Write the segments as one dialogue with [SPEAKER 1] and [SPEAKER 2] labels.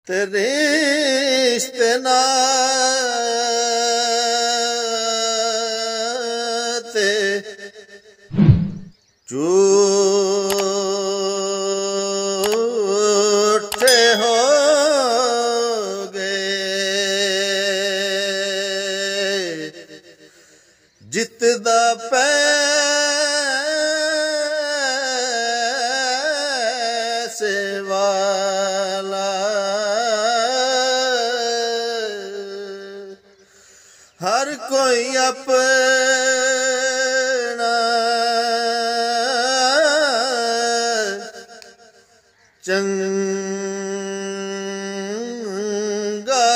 [SPEAKER 1] ते रिश्ते नाते झूठे हो गए। जितदा पैसे वाला हर कोई अपना चंगा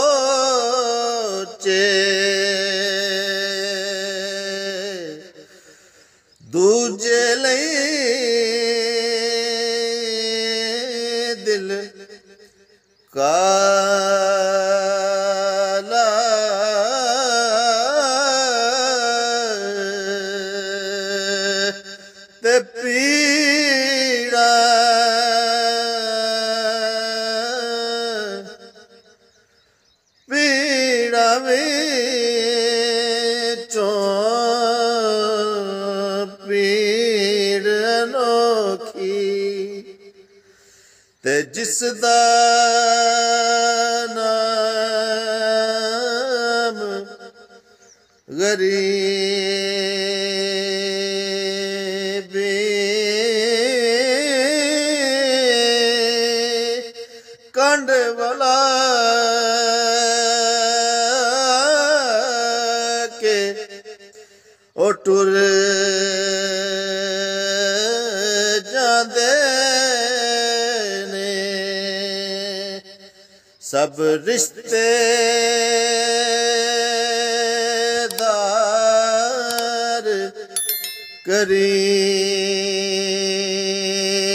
[SPEAKER 1] सोचे। दूजे लई दिल काला ते पीड़ा पीड़ा विचों पीड़ अनोखी ते जिसदा नाम गरीबी कंड वाला के ओ टुर जांदे ने सब रिश्तेदार करीब